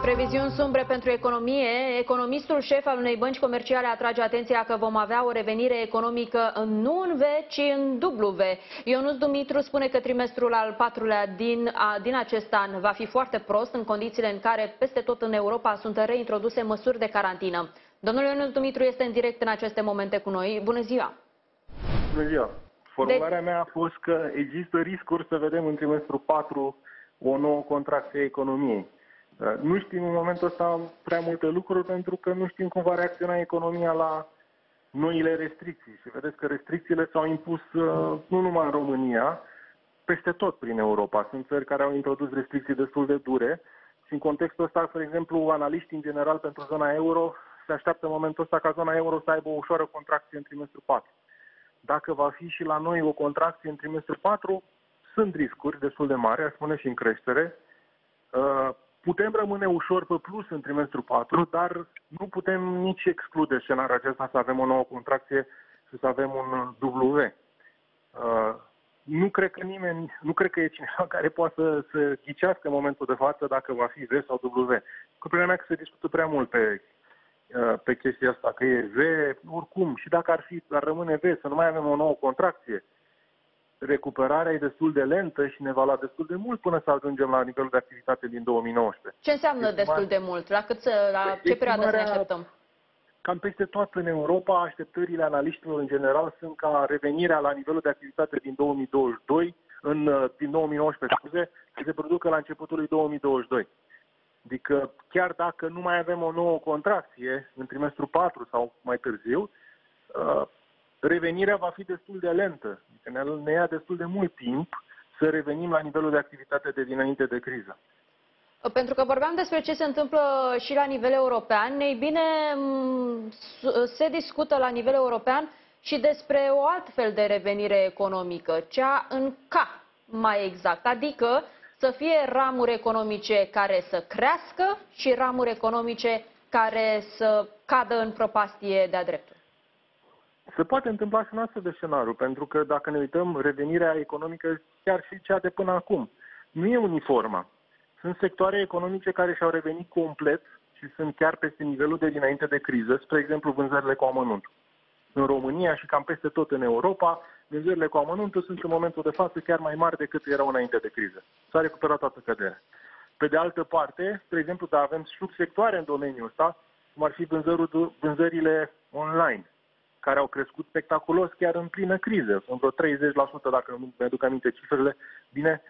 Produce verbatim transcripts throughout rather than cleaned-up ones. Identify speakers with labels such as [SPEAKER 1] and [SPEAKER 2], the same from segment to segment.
[SPEAKER 1] Previziuni sumbre pentru economie. Economistul șef al unei bănci comerciale atrage atenția că vom avea o revenire economică nu în V, ci în W. Ionuț Dumitru spune că trimestrul al patrulea din, a, din acest an va fi foarte prost în condițiile în care peste tot în Europa sunt reintroduse măsuri de carantină. Domnul Ionuț Dumitru este în direct în aceste momente cu noi. Bună ziua!
[SPEAKER 2] Bună ziua! Formularea mea a fost că există riscuri să vedem în trimestrul patru o nouă contracție a economiei. Nu știm în momentul ăsta prea multe lucruri pentru că nu știm cum va reacționa economia la noile restricții. Și vedeți că restricțiile s-au impus nu numai în România, peste tot prin Europa. Sunt țări care au introdus restricții destul de dure și în contextul ăsta, de exemplu, analiștii în general pentru zona euro se așteaptă în momentul ăsta ca zona euro să aibă o ușoară contracție în trimestrul patru. Dacă va fi și la noi o contracție în trimestrul patru, sunt riscuri destul de mari, aș spune și în creștere. Putem rămâne ușor pe plus în trimestrul patru, dar nu putem nici exclude scenariul acesta să avem o nouă contracție și să avem un W. Nu cred că nimeni, nu cred că e cineva care poate să, să ghicească în momentul de față dacă va fi V sau W. Cu părerea mea că se discută prea mult pe, pe chestia asta, că e V, oricum, și dacă ar fi, ar rămâne V, să nu mai avem o nouă contracție, recuperarea e destul de lentă și ne va lua destul de mult până să ajungem la nivelul de activitate din două mii nouăsprezece.
[SPEAKER 1] Ce înseamnă destul de mult? La, cât să, la ce perioadă să ne așteptăm?
[SPEAKER 2] Cam peste tot în Europa, așteptările analiștilor în general sunt ca revenirea la nivelul de activitate din două mii douăzeci și doi, în, din două mii nouăsprezece, scuze, să se producă la începutul lui două mii douăzeci și doi. Adică chiar dacă nu mai avem o nouă contracție în trimestrul patru sau mai târziu, revenirea va fi destul de lentă. Adică ne ia destul de mult timp să revenim la nivelul de activitate de dinainte de criză.
[SPEAKER 1] Pentru că vorbeam despre ce se întâmplă și la nivel european, ei bine, se discută la nivel european și despre o altfel de revenire economică, cea în K, mai exact, adică să fie ramuri economice care să crească și ramuri economice care să cadă în prăpastie de-a dreptul.
[SPEAKER 2] Se poate întâmpla și un astfel de scenariu, pentru că dacă ne uităm, revenirea economică, chiar și cea de până acum, nu e uniformă. Sunt sectoare economice care și-au revenit complet și sunt chiar peste nivelul de dinainte de criză, spre exemplu vânzările cu amănuntul. În România și cam peste tot în Europa, vânzările cu amănuntul sunt în momentul de față chiar mai mari decât erau înainte de criză. S-a recuperat toată căderea. Pe de altă parte, spre exemplu, da, avem subsectoare în domeniul ăsta, cum ar fi vânzările online, care au crescut spectaculos chiar în plină criză. Sunt vreo treizeci la sută, dacă nu mi-aduc aminte cifrele, bine,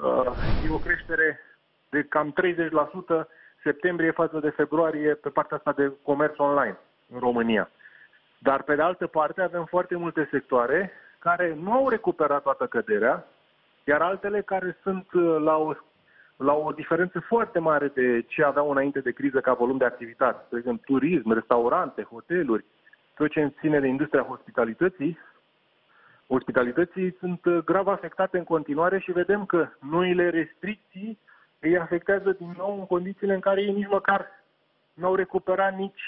[SPEAKER 2] e o creștere de cam treizeci la sută septembrie față de februarie pe partea asta de comerț online în România. Dar pe de altă parte avem foarte multe sectoare care nu au recuperat toată căderea, iar altele care sunt la o, la o diferență foarte mare de ce aveau înainte de criză ca volum de activitate. De exemplu, turism, restaurante, hoteluri, tot ce ține de industria hospitalității, hospitalității sunt grav afectate în continuare și vedem că noile restricții îi afectează din nou în condițiile în care ei nici măcar nu au recuperat nici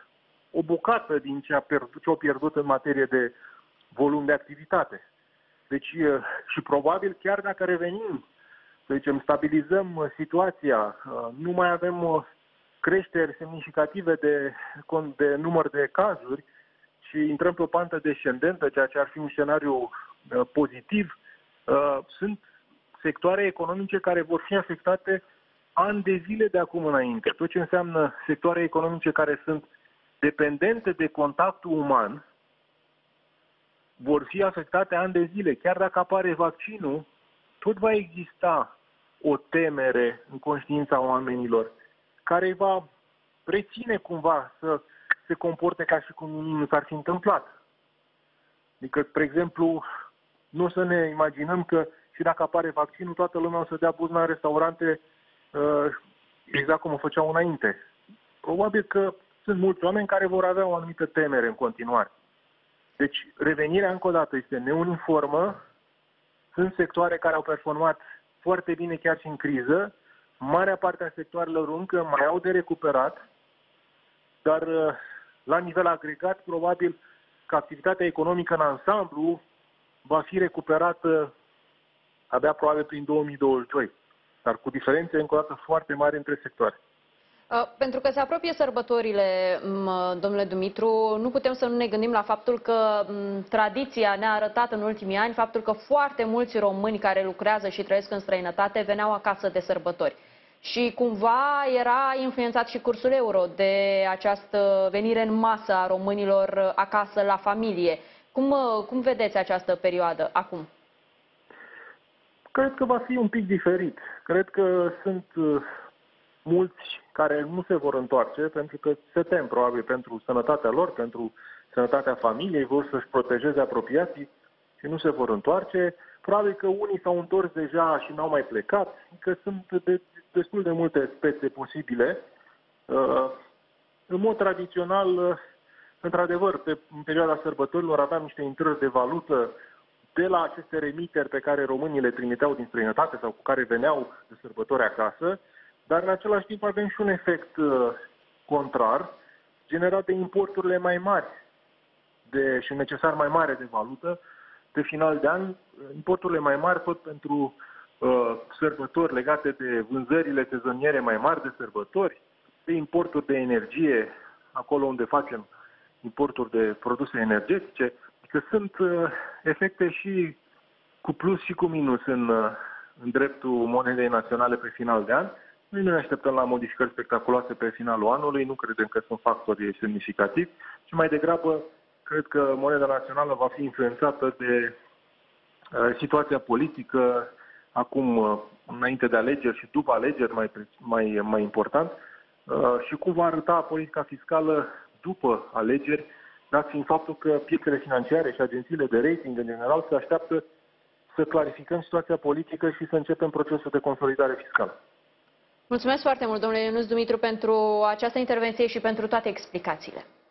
[SPEAKER 2] o bucată din ce, a pierdut, ce au pierdut în materie de volum de activitate. Deci, și probabil chiar dacă revenim, să zicem, stabilizăm situația, nu mai avem creșteri semnificative de, de număr de cazuri și intrăm pe o pantă descendentă, ceea ce ar fi un scenariu pozitiv, sunt sectoare economice care vor fi afectate ani de zile de acum înainte. Tot ce înseamnă sectoare economice care sunt dependente de contactul uman vor fi afectate ani de zile. Chiar dacă apare vaccinul, tot va exista o temere în conștiința oamenilor care îi va reține cumva să se comporte ca și cum nu s-ar fi întâmplat. Adică, spre exemplu, nu o să ne imaginăm că și dacă apare vaccinul, toată lumea o să dea buzna în restaurante exact cum o făceau înainte. Probabil că sunt mulți oameni care vor avea o anumită temere în continuare. Deci, revenirea, încă o dată, este neuniformă. Sunt sectoare care au performat foarte bine chiar și în criză. Marea parte a sectoarelor încă mai au de recuperat, dar la nivel agregat, probabil că activitatea economică în ansamblu va fi recuperată abia probabil prin două mii douăzeci și doi, dar cu diferențe încă o dată foarte mari între sectoare.
[SPEAKER 1] Pentru că se apropie sărbătorile, domnule Dumitru, nu putem să nu ne gândim la faptul că tradiția ne-a arătat în ultimii ani faptul că foarte mulți români care lucrează și trăiesc în străinătate veneau acasă de sărbători. Și cumva era influențat și cursul euro de această venire în masă a românilor acasă la familie. Cum, cum vedeți această perioadă acum?
[SPEAKER 2] Cred că va fi un pic diferit. Cred că sunt mulți care nu se vor întoarce pentru că se tem probabil pentru sănătatea lor, pentru sănătatea familiei, vor să-și protejeze apropiații și nu se vor întoarce. Probabil că unii s-au întors deja și n-au mai plecat, că sunt de, destul de multe spețe posibile. În mod tradițional, într-adevăr, pe, în perioada sărbătorilor aveam niște intrări de valută de la aceste remiteri pe care românii le trimiteau din străinătate sau cu care veneau de sărbători acasă, dar în același timp avem și un efect uh, contrar, generat de importurile mai mari de, și necesar mai mare de valută pe final de an. Importurile mai mari tot pentru uh, sărbători legate de vânzările sezoniere mai mari de sărbători, de importuri de energie, acolo unde facem importuri de produse energetice, că sunt uh, efecte și cu plus și cu minus în, uh, în dreptul monedei naționale pe final de an. Noi nu ne așteptăm la modificări spectaculoase pe finalul anului, nu credem că sunt factori semnificativi, ci mai degrabă cred că moneda națională va fi influențată de uh, situația politică acum, uh, înainte de alegeri și după alegeri, mai, mai, mai important, uh, și cum va arăta politica fiscală după alegeri, dat fiind faptul că piețele financiare și agențiile de rating în general se așteaptă să clarificăm situația politică și să începem procesul de consolidare fiscală.
[SPEAKER 1] Mulțumesc foarte mult, domnule Ionuț Dumitru, pentru această intervenție și pentru toate explicațiile.